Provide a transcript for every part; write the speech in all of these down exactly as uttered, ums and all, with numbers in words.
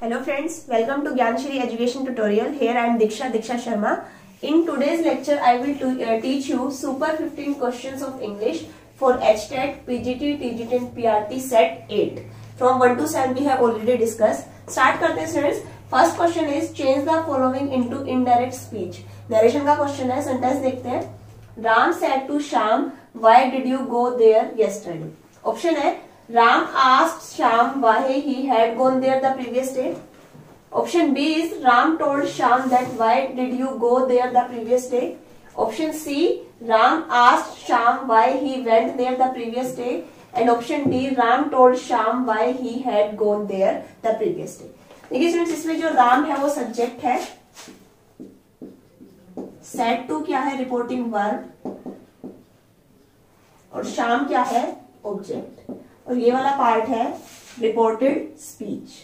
Hello friends, welcome to Gyan Shree Educational tutorial. Here I am Diksha, Diksha Sharma. In today's lecture, I will to, uh, teach you super fifteen questions of English for H T E T, P G T, T G T and P R T set eight. From one to seven we have already discussed. Start करते हैं students. First question is change the following into indirect speech. Narration का question है, sentence देखते हैं. Ram said to Shyam, why did you go there yesterday? Option है Ram asked Shyam why he had gone there the previous day. Option B is Ram told Shyam that why did you go there the previous day. Option C, Ram asked Shyam why he went there the previous day. And option D, Ram told Shyam why he had gone there the previous day. देखिए students, इसमें जो राम है वो subject है, said to क्या है reporting verb, और श्याम क्या है ऑब्जेक्ट, और ये वाला पार्ट है रिपोर्टेड स्पीच.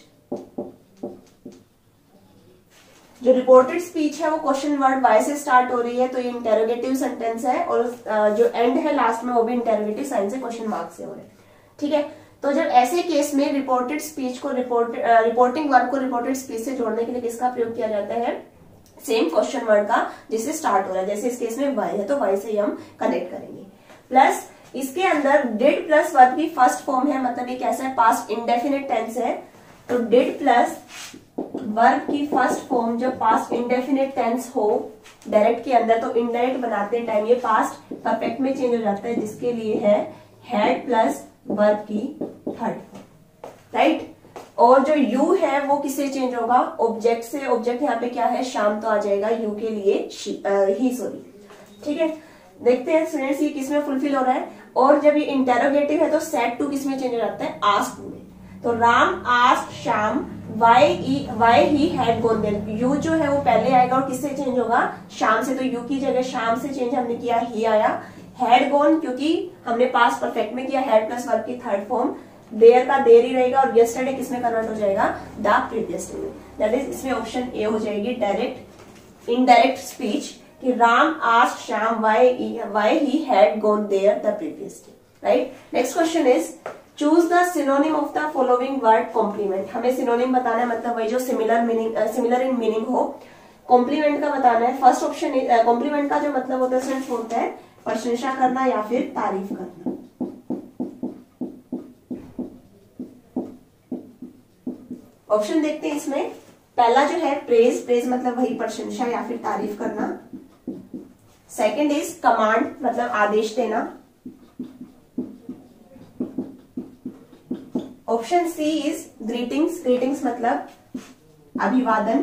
जो रिपोर्टेड स्पीच है वो क्वेश्चन वर्ड वाई से स्टार्ट हो रही है, तो ये इंटेरोगेटिव सेंटेंस है, और जो एंड है लास्ट में वो भी इंटेरोगेटिव साइन से क्वेश्चन मार्क से हो रहे हैं. ठीक है, तो जब ऐसे केस में रिपोर्टेड स्पीच को रिपोर्ट रिपोर्टिंग वर्ड को रिपोर्टेड स्पीच से जोड़ने के लिए किसका प्रयोग किया जाता है? सेम क्वेश्चन वर्ड का जिससे स्टार्ट हो रहा है. जैसे इस केस में वाई है तो वाई से ही हम कनेक्ट करेंगे. प्लस इसके अंदर डिड प्लस वर्ब की फर्स्ट फॉर्म है, मतलब ये कैसा है? पास्ट इंडेफिनिट टेंस है. तो डिड प्लस वर्ब की फर्स्ट फॉर्म जब पास्ट इंडेफिनिट टेंस हो डायरेक्ट के अंदर, तो इनडायरेक्ट बनाते टाइम ये पास्ट परफेक्ट में चेंज हो जाता है, जिसके लिए है हैड प्लस वर्ब की थर्ड फॉर्म. राइट, और जो यू है वो किससे चेंज होगा? ऑब्जेक्ट से. ऑब्जेक्ट यहाँ पे क्या है? शाम, तो आ जाएगा यू के लिए ही. सॉरी, ठीक है. देखते हैं स्टूडेंट्स ये किसमें फुलफिल हो रहा है. और जब ये इंटेरोगेटिव है तो सेड टू किसमें चेंज हो जाता है? आस्क में. तो Ram ask Shyam why why he had gone there. You जो है वो पहले आएगा और किससे चेंज होगा? शाम से. तो यू की जगह शाम से चेंज हमने किया, ही आया. हैड गॉन क्योंकि हमने पास्ट परफेक्ट में किया, हैड प्लस वर्ब की थर्ड फॉर्म. देयर का देर ही रहेगा, और यस्टरडे किसमें कन्वर्ट हो जाएगा? The previous day. That is इसमें ऑप्शन ए हो जाएगी डायरेक्ट इनडायरेक्ट स्पीच, कि Ram asked Shyam why why he had gone there the previous day. Right. Next question is choose the synonym of the following word compliment. हमें synonym बताना है, मतलब वही जो similar meaning similar in meaning हो. Compliment का बताना है. फर्स्ट ऑप्शन कॉम्प्लीमेंट का जो मतलब होता है होता है प्रशंसा करना या फिर तारीफ करना. ऑप्शन देखते हैं इसमें. पहला जो है प्रेज. प्रेज मतलब वही प्रशंसा या फिर तारीफ करना. सेकंड इज कमांड, मतलब आदेश देना. Option C is greetings. Greetings मतलब अभिवादन.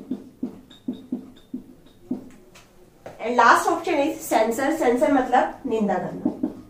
And last option is censor. Censor मतलब निंदा करना.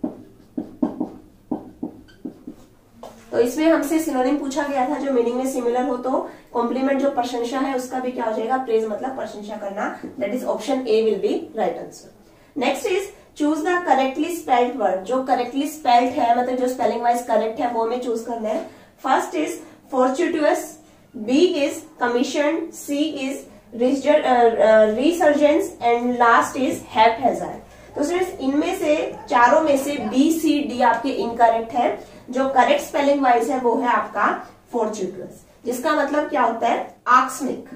तो इसमें हमसे सिनोनिम पूछा गया था जो मीनिंग में सिमिलर हो, तो कॉम्प्लीमेंट जो प्रशंसा है उसका भी क्या हो जाएगा? प्रेज मतलब प्रशंसा करना. That is option A will be right answer. Next is choose the correctly spelled word. जो करेक्टली स्पेल्ड है, मतलब जो स्पेलिंग वाइज करेक्ट है, वो हमें चूज करना है. First is fortuitous, B is commission, C is resurgence, and last is haphazard. तो सिर्फ इनमें से चारों में से बी सी डी आपके इनकरेक्ट है. जो करेक्ट स्पेलिंग वाइज है वो है आपका फॉर्चुटस, जिसका मतलब क्या होता है? आकस्मिक.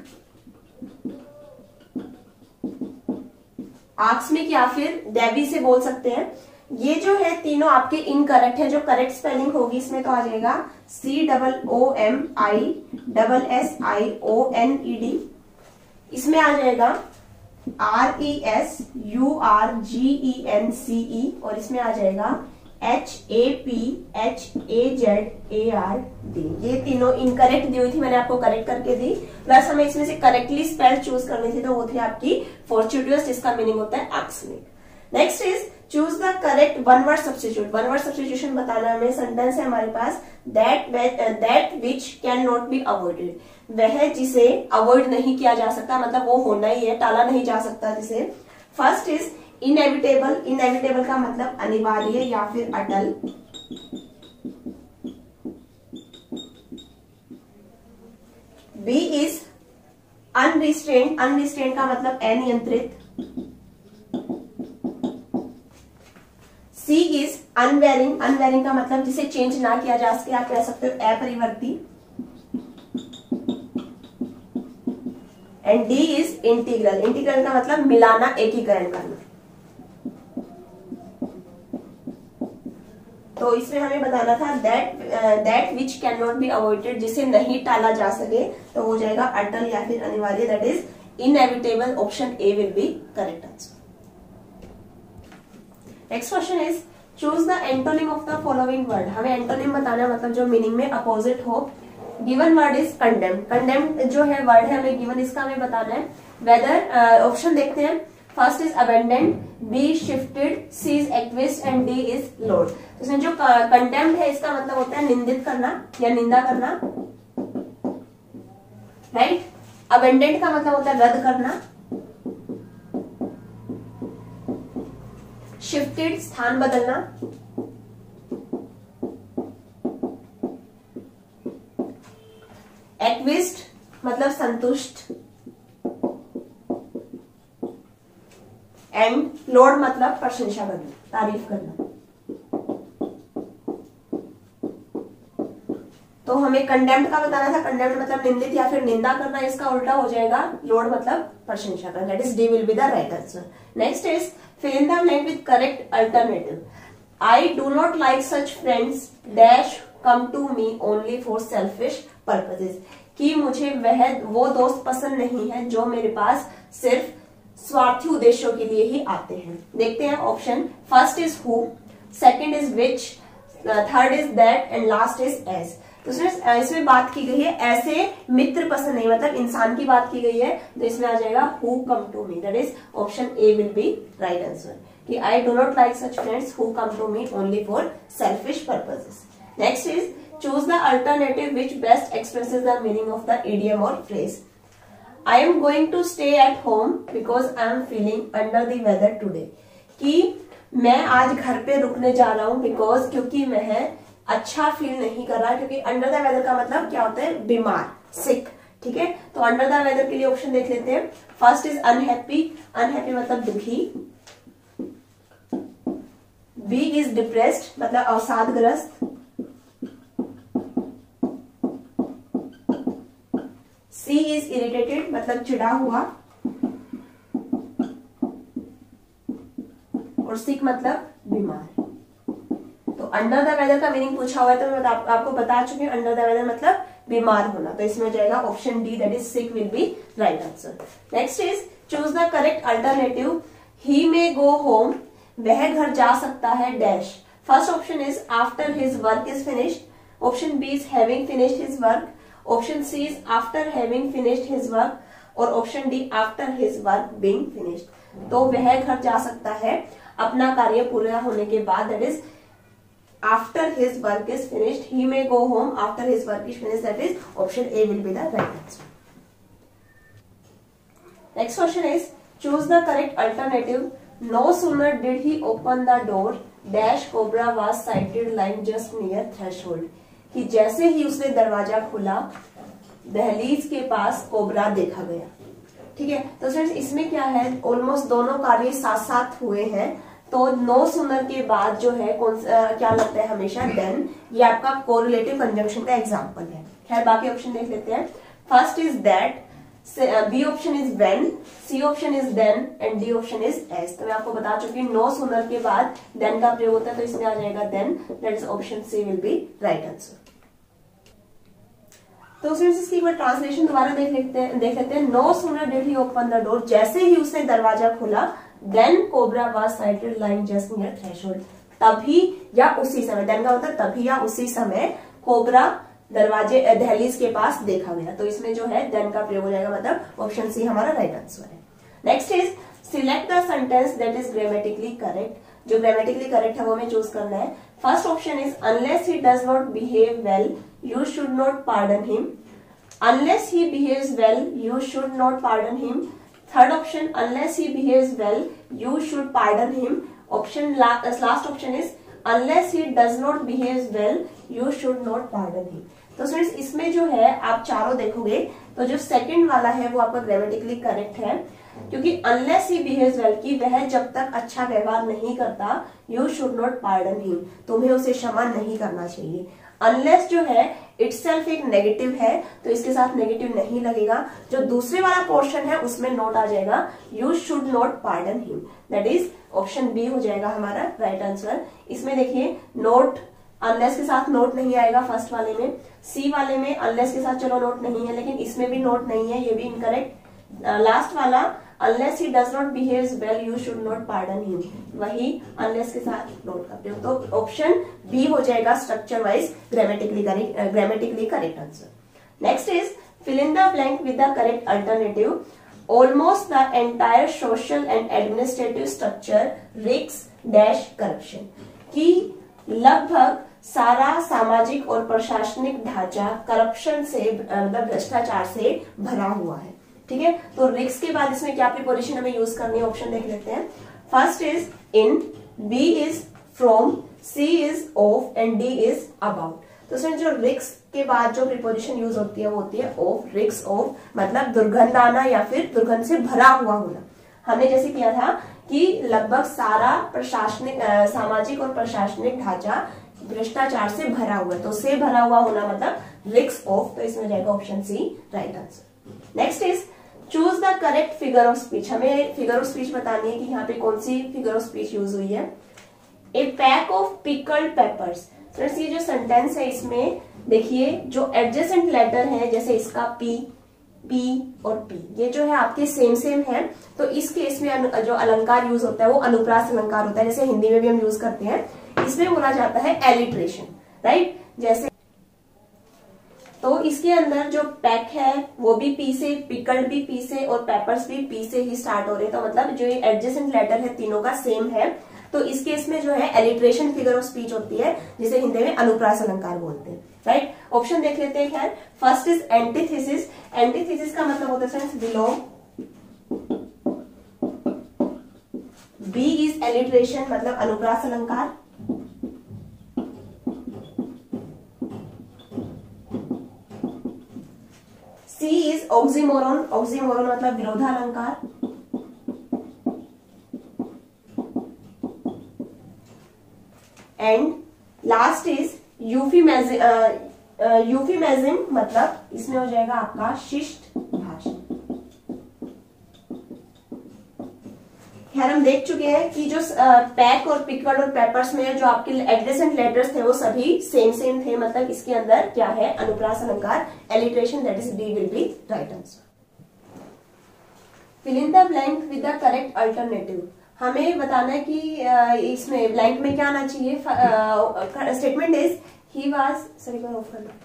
आकस्मिक या फिर दैवी से बोल सकते हैं. ये जो है तीनों आपके इनकरेक्ट है. जो करेक्ट स्पेलिंग होगी इसमें तो आ जाएगा C double O M I double S I O N E D. इसमें आ जाएगा R E S U R G E N C E, और इसमें आ जाएगा H A P H A Z A R D. ये तीनों incorrect दी हुई थी, मैंने आपको करेक्ट करके दी. प्लस हमें इसमें से करेक्टली स्पेल चूज करनी थी, तो वो थी आपकी फॉर्चुटस, जिसका मीनिंग होता है आकस्मिक. Next is choose the correct one word substitute. One word substitution बताना हमें. सेंटेंस है हमारे पास that that which can not be avoided. वह जिसे अवॉइड नहीं किया जा सकता, मतलब वो होना ही है, टाला नहीं जा सकता जिसे. First is inevitable. इनएविटेबल का मतलब अनिवार्य या फिर अटल. B is अनरिस्ट्रेन्ड. अनरिस्ट्रेन्ड का मतलब अनियंत्रित. सी इज अनवेरिंग. अनवेरिंग का मतलब जिसे चेंज ना किया जा सके, आप कह सकते हो अपरिवर्ती. And D is integral. Integral का मतलब मिलाना, एकीकरण करना। तो इसमें हमें बताना था that that which can not be avoided, जिसे नहीं टाला जा सके, तो हो जाएगा अटल या फिर अनिवार्य, that is inevitable. Option A will be correct answer. Next question is choose the antonym of the following word. हमें एंटोनिम बताना, मतलब जो मीनिंग में अपोजिट हो। Given word is condemned. Condemned जो है वर्ड है हमें गिवन, इसका हमें बताना है वेदर। ऑप्शन देखते हैं। First is abandoned, B shifted, C is acquiesced and D is lauded. तो इसमें जो कंडेम्ड है इसका मतलब होता है निंदित करना या निंदा करना, राइट। अबेंडेंड का मतलब होता है रद्द करना। शिफ्टेड स्थान बदलना। एक्विस्ड मतलब संतुष्ट। एंड लोड मतलब प्रशंसा करना, तारीफ करना। तो हमें कंडेम्ड का बताना था। कंडेम्ड मतलब निंदित या फिर निंदा करना, इसका उल्टा हो जाएगा लोड मतलब प्रशंसा करना, that is D will be the right answer. Next is fill in the blank with correct alternative. I do not like such friends dash come to me only for selfish purposes. कि मुझे वह वो दोस्त पसंद नहीं है जो मेरे पास सिर्फ स्वार्थी उद्देश्यों के लिए ही आते हैं। देखते हैं option. First is who, second is which, third is that and last is as. तो इसमें बात की गई है ऐसे मित्र पसंद नहीं, मतलब इंसान की बात की गई है, तो इसमें आ जाएगा who come to me, that is option A will be right answer कि I do not like such friends who come to me only for selfish purposes. Next is choose the alternative which best expresses the meaning of the idiom और phrase. I am going to stay at home because I am feeling under the weather today. कि मैं आज घर पे रुकने जा रहा हूं बिकॉज क्योंकि मैं अच्छा फील नहीं कर रहा, क्योंकि अंडर द वेदर का मतलब क्या होता है, बीमार, सिक। ठीक है, तो अंडर द वेदर के लिए ऑप्शन देख लेते हैं। फर्स्ट इज अनहैप्पी, अनहैप्पी मतलब दुखी। बी इज डिप्रेस्ड मतलब अवसादग्रस्त। सी इज इरिटेटेड मतलब चिढ़ा हुआ। और सिक मतलब बीमार। तो अंडर द वेदर का मीनिंग पूछा हुआ है, तो मैं आप, आपको बता चुकी हूँ अंडर द वेदर मतलब बीमार होना, तो इसमें जाएगा option D, that is sick will be right answer. Next is choose the correct alternative. He may go home, वह घर जा सकता है dash. First option is after his work is finished. Option B is having finished his work. Option C is after having finished his work. और option D after his work being finished. तो वह घर जा सकता है अपना कार्य पूरा होने के बाद, that is after his work is finished. He may go home after his work is finished, that is option A will be the right answer. Next question is choose the correct alternative. No sooner did he open the door dash cobra was sighted lying just near threshold. कि जैसे ही उसने दरवाजा खोला दहलीज के पास cobra देखा गया। ठीक है, तो फ्रेंड्स इसमें क्या है, ऑलमोस्ट दोनों कार्य साथ साथ हुए हैं। तो नो सूनर के बाद जो है कौन सा क्या लगता है हमेशा देन, ये आपका कोरिलेटिव कंजंक्शन का एग्जांपल है। खैर बाकी ऑप्शन देख लेते हैं। First is that, B option is when, C option is then and D option is as. तो मैं आपको बता चुकी हूँ नो सूनर के बाद देन का प्रयोग होता है, तो इसमें आ जाएगा then, that is option C will be right answer. तो इसकी एक बार ट्रांसलेशन दोबारा देख लेते हैं देख लेते हैं no sooner did he open the door, जैसे ही उसने दरवाजा खोला then cobra was sighted lying just near threshold, तभी या उसी समय, देन का मतलब तभी या उसी समय कोबरा दरवाजे दहलीज के पास देखा गया। तो इसमें जो है देन का प्रयोग हो जाएगा, मतलब ऑप्शन सी हमारा राइट आंसर है। Next is select the sentence that is grammatically correct. जो ग्रामेटिकली करेक्ट है वो हमें चूज करना है। First option is unless he does not behave well you should not pardon him. Unless he behaves well, you should not pardon him. Third option, unless he behaves well, you should pardon him. Option last option is unless he does not behave well, you should not pardon him. तो friends इसमें जो है आप चारों देखोगे तो जो second वाला है वो आपका ग्रामेटिकली करेक्ट है, क्योंकि अनलेस ही बिहेव्स वेल की वह जब तक अच्छा व्यवहार नहीं करता, you should not pardon him, तुम्हें उसे क्षमा नहीं करना चाहिए। अनलेस जो है इटसेल्फ एक नेगेटिव है तो इसके साथ नेगेटिव नहीं लगेगा। जो दूसरे वाला पोर्शन है उसमें नोट आ जाएगा you should not pardon him, that is option B हो जाएगा हमारा राइट आंसर। इसमें देखिए नोट अनलेस के साथ नोट नहीं आएगा फर्स्ट वाले में, सी वाले में अनलेस के साथ चलो नोट नहीं है, लेकिन इसमें भी नोट नहीं है, ये भी इनकरेक्ट। लास्ट वाला unless he does not behaves well you should not pardon him, वही अनलेस के साथ नोट करते हो, तो ऑप्शन बी हो जाएगा structure wise grammatically correct grammatically correct answer. Next is fill in the blank with the correct alternative. Almost the entire social and administrative structure risks dash corruption, की लगभग सारा सामाजिक और प्रशासनिक ढांचा करप्शन से मतलब भ्रष्टाचार से भरा हुआ है। ठीक है, तो रिस्क के बाद इसमें क्या प्रीपोजिशन हमें यूज करनी है, ऑप्शन देख लेते हैं। First is in, B is from, C is of and D is about. तो इसमें जो रिस्क के बाद जो प्रीपोजिशन यूज होती है वो होती है ऑफ, रिस्क ऑफ मतलब दुर्गंध आना या फिर दुर्गंध से भरा हुआ होना। हमने जैसे किया था कि लगभग सारा प्रशासनिक सामाजिक और प्रशासनिक ढांचा भ्रष्टाचार से भरा हुआ है, तो से भरा हुआ होना मतलब रिस्क ऑफ, तो इसमें जाएगा option C right answer. Next is choose the correct figure of speech. हमें फिगर ऑफ स्पीच बतानी है कि यहाँ पे कौन सी फिगर ऑफ स्पीच यूज हुई है। A pack of pickled peppers. Friends ये जो सेंटेंस है इसमें देखिए जो एडजेसेंट लेटर है जैसे इसका पी, पी और पी ये जो है आपके सेम सेम है, तो इस केस में जो अलंकार यूज होता है वो अनुप्रास अलंकार होता है, जैसे हिंदी में भी हम यूज करते हैं। इसमें बोला जाता है एलिट्रेशन, राइट। जैसे तो इसके अंदर जो पैक है वो भी पी से, पिकल्ड भी पी से और पेपर्स भी पी से ही स्टार्ट हो रहे हैं, तो मतलब जो ये एडजेसेंट लेटर है तीनों का सेम है, तो इस केस में जो है एलिट्रेशन फिगर ऑफ स्पीच होती है जिसे हिंदी में अनुप्रास अलंकार बोलते हैं, राइट। ऑप्शन देख लेते हैं। खैर फर्स्ट इज एंटीथेसिस। एंटीथेसिस का मतलब होता है friends belong, B is alliteration मतलब अनुप्रास अलंकार, सी इज ऑक्सीमोरन, ऑक्सीमोरन मतलब विरोधालंकार, and last is euphemism, euphemism मतलब इसमें हो जाएगा आपका शिष्ट भाषण। खैर हम देख चुके हैं कि जो पैक और पिकल्ड और पेपर्स में जो आपके एडजेसेंट लेटर्स थे वो सभी सेम सेम थे, मतलब इसके अंदर क्या है अनुप्रास अलंकार, alliteration, that is D will be right answer. Fill in the blank with the correct alternative. हमें बताना है कि इसमें ब्लैंक में क्या आना चाहिए। Statement is he was, sorry मैं ऑफ करना।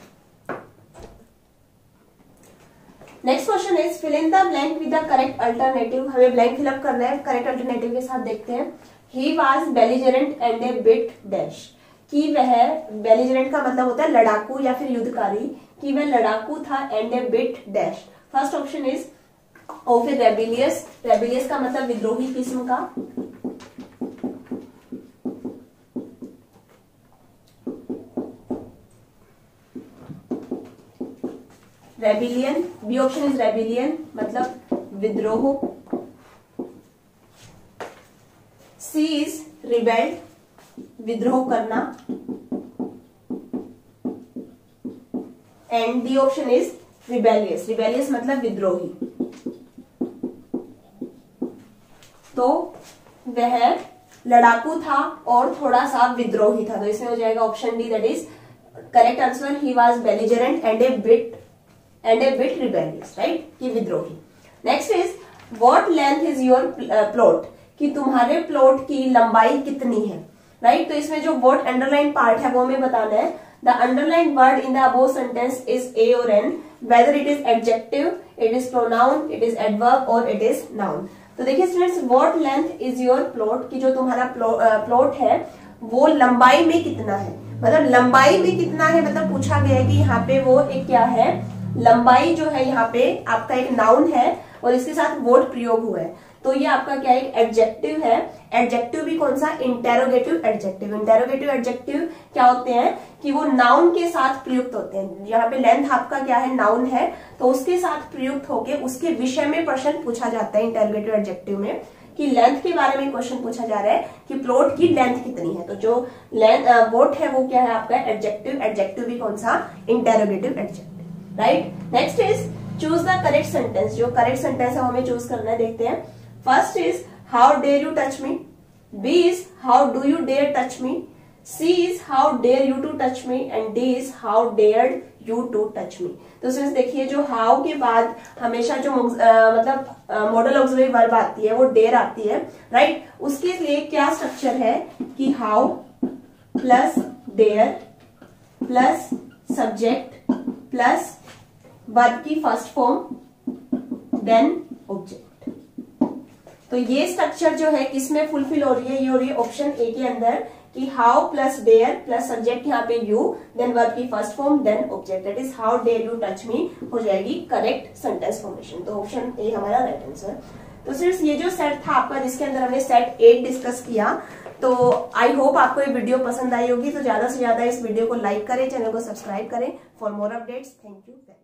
Next question is fill in the blank with the correct alternative. हमें ब्लैंक फिलअप करना है, करेक्ट अल्टरनेटिव के साथ देखते हैं। He was belligerent and a bit dash, कि वह, बेलिजरेंट का मतलब होता है लड़ाकू या फिर युद्धकारी, कि वह लड़ाकू था and a bit dash. First option is और फिर रेबिलियस, रेबिलियस का मतलब विद्रोही किस्म का, rebellion, B option is rebellion मतलब विद्रोह, सी इज रिबेल्ड विद्रोह करना, and D option is rebellious, rebellious मतलब विद्रोही। तो वह लड़ाकू था और थोड़ा सा विद्रोही था, तो इसमें हो जाएगा option D that is correct answer. He was belligerent and a bit and a bit rebellious, right, कि विद्रोही। Next is what length is your plot, कि तुम्हारे प्लॉट की लंबाई कितनी है, राइट। तो इसमें जो व्हाट अंडरलाइन पार्ट है वो हमें बताना है। The underline word in the above sentence is a or an, whether it is adjective, it is pronoun, it is adverb or it is noun. तो देखिए students, what length is your plot, कि जो तुम्हारा plot है वो लंबाई में कितना है, मतलब लंबाई में कितना है, मतलब पूछा गया है कि यहाँ पे वो एक क्या है, लंबाई जो है यहाँ पे आपका एक नाउन है और इसके साथ वर्ड प्रयोग हुआ है, तो ये आपका क्या एक एडजेक्टिव है। एडजेक्टिव भी कौन सा, इंटेरोगेटिव एडजेक्टिव। इंटेरोगेटिव एडजेक्टिव क्या होते हैं कि वो नाउन के साथ प्रयुक्त होते हैं। यहाँ पे लेंथ आपका क्या है, नाउन है, तो उसके साथ प्रयुक्त होके उसके विषय में प्रश्न पूछा जाता है इंटेरोगेटिव एडजेक्टिव में, कि कि लेंथ के बारे में क्वेश्चन पूछा जा रहा है कि प्लॉट की लेंथ कितनी है। तो जो लेंथ वोट है वो क्या है आपका एडजेक्टिव, एडजेक्टिव भी कौन सा interrogative adjective, right. Next is choose the correct sentence, जो करेक्ट सेंटेंस है हमें चूज करना है, देखते हैं। First is how dare you touch me, B is how do you dare touch me, C is how dare you to touch me and D is how dared you to touch me। तो इसमें देखिए जो how के बाद हमेशा जो आ, मतलब model auxiliary verb आती है वो dare आती है, राइट। उसके लिए क्या स्ट्रक्चर है कि how plus dare plus subject plus verb की फर्स्ट फॉर्म देन ऑब्जेक्ट। तो ये स्ट्रक्चर जो है किसमें फुलफिल हो रही है, ये हो रही है ऑप्शन ए के अंदर कि how plus dare plus subject यहाँ पे यू देन वर्ब की first form then object, that is how dare you touch me हो जाएगी करेक्ट सेंटेंस फॉर्मेशन। तो ऑप्शन ए हमारा राइट आंसर। तो सिर्फ ये जो सेट था आपका जिसके अंदर हमने सेट एट डिस्कस किया, तो आई होप आपको ये वीडियो पसंद आई होगी। तो ज्यादा से ज्यादा इस वीडियो को लाइक करें, चैनल को सब्सक्राइब करें for more updates. Thank you.